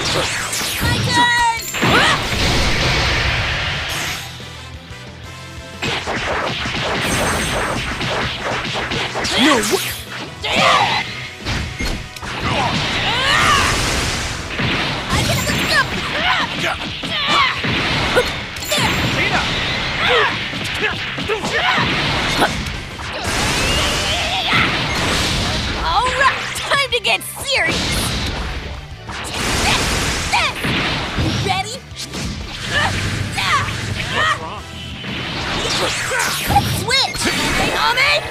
My turn! No, what? Alright, time to get serious! You ready? Let's switch! Hey, homie!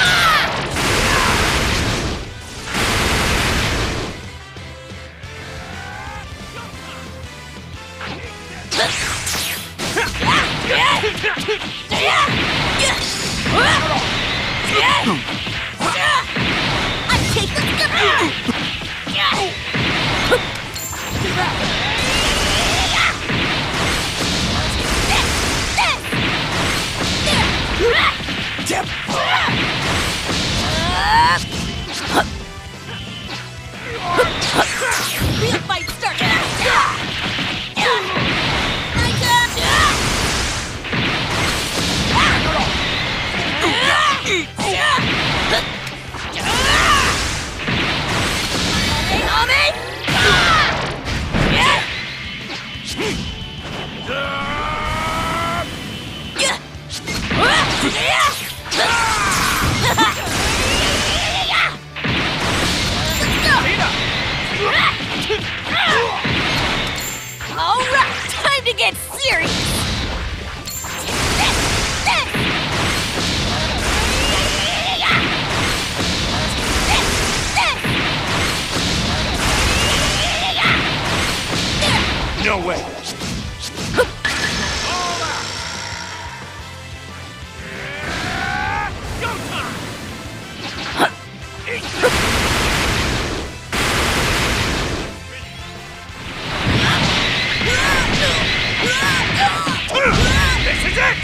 I take the real fight starts! Alright, time to get serious! No way. This is it!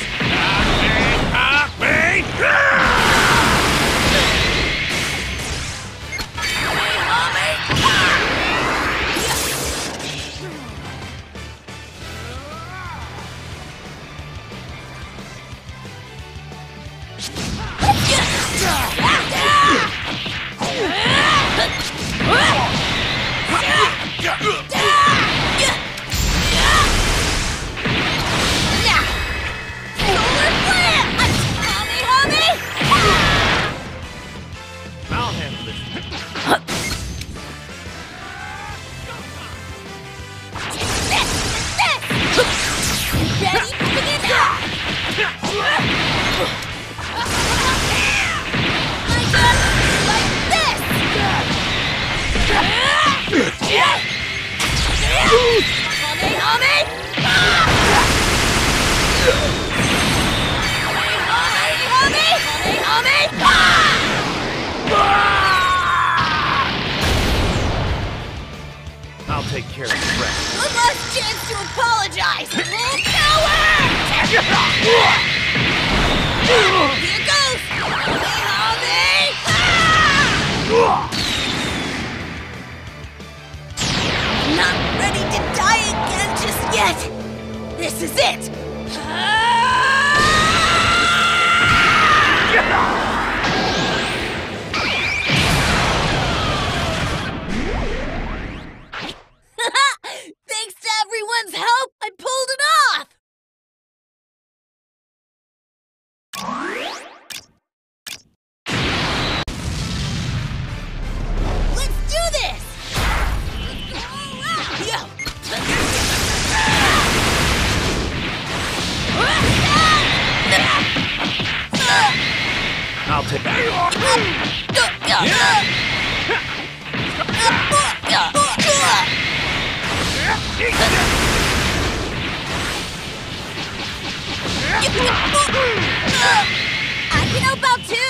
I'll handle this. Ready? Begin now! My God, like this! Homie! I'll take care of the rest. One last chance to apologize! Full power! Here goes! Homie! Not ready to die again just yet! This is it! Thanks to everyone's help, I pulled it off! Let's do this! I'll take that. I can help out too!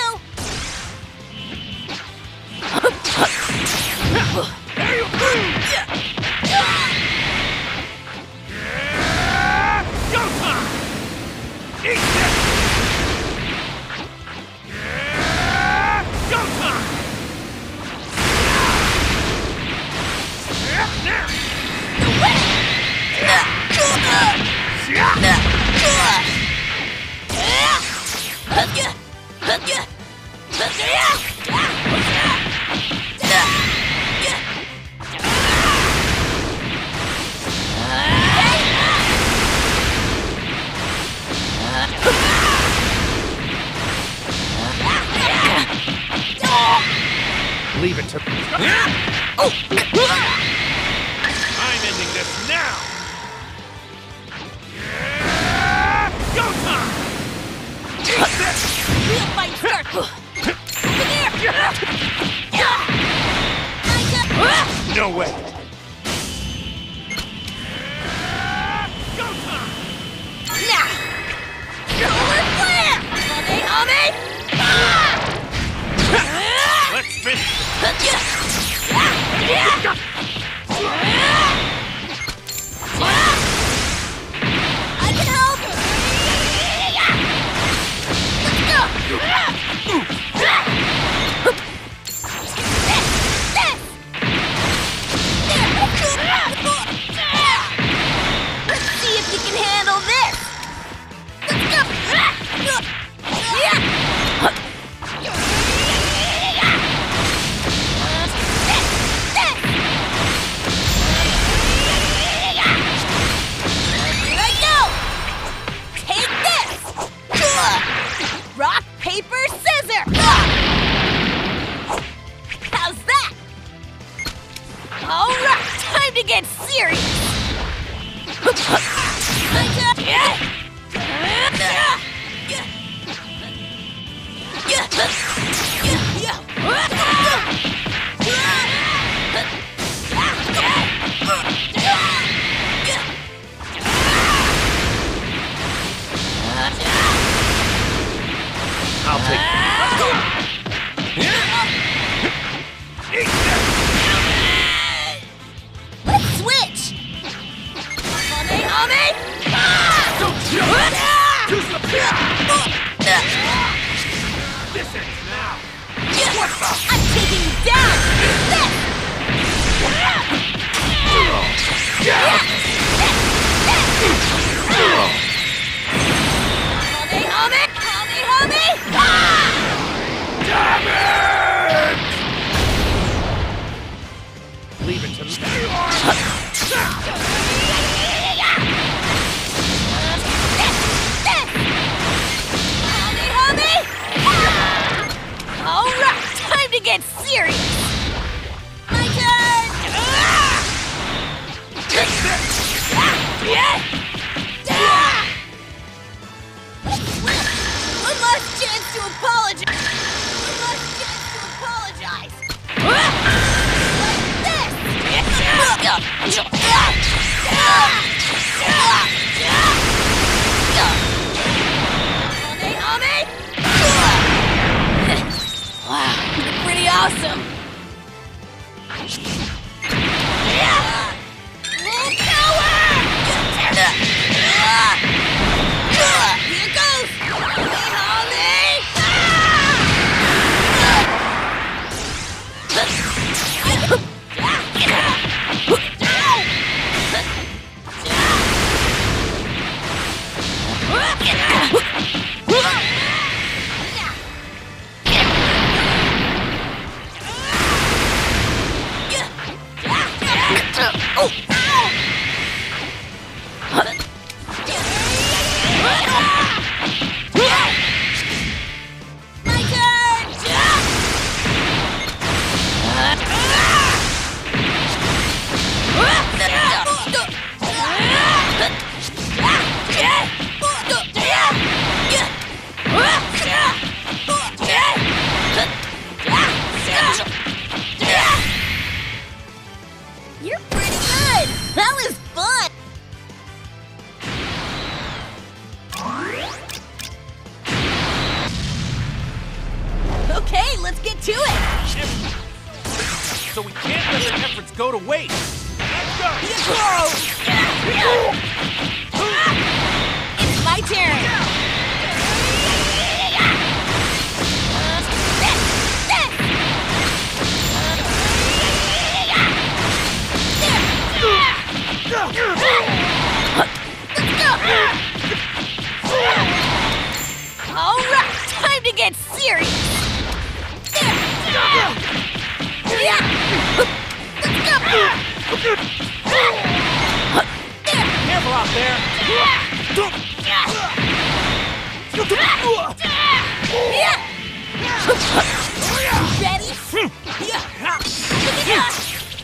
I'm ending this now! Go time! Real fight starts! Over there! No way! Go time! Now! Solar flare! Hame! Let's finish! I can help! Let's see if you can handle this! Here I go! Take this! Rock, paper, scissors! How's that? Alright, time to get serious! I'll take it. Let's switch! Hame! This ends now! I'm taking you down! This! Hame! Damn it! Leave it to me. Alright, time to get serious! My turn! One last chance to apologize! Like this! Hame! Wow, you're pretty awesome! Full power! Here goes! My turn! You're pretty good! That was fun! Okay, let's get to it! So we can't let their efforts go to waste! Let's go! It's my turn! Alright, time to get serious! Careful out there! Ready?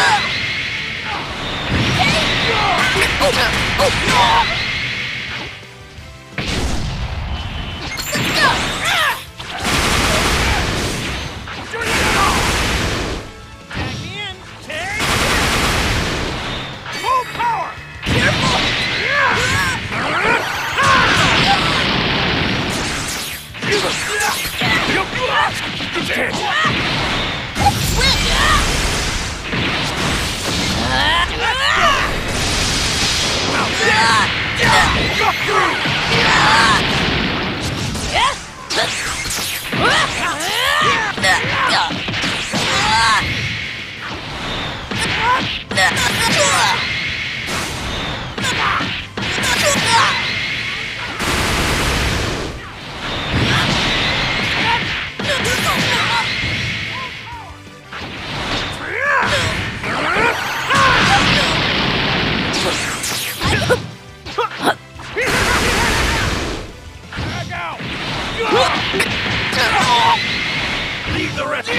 Leave the rest.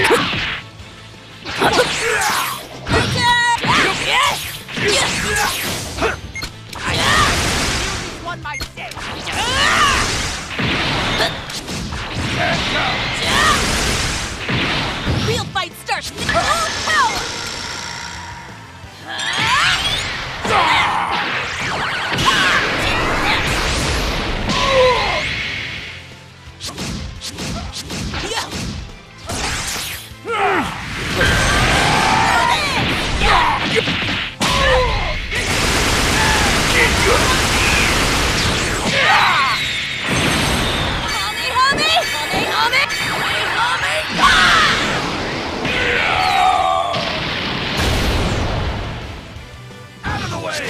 One might say. Real fight starts with full power. Out of the way.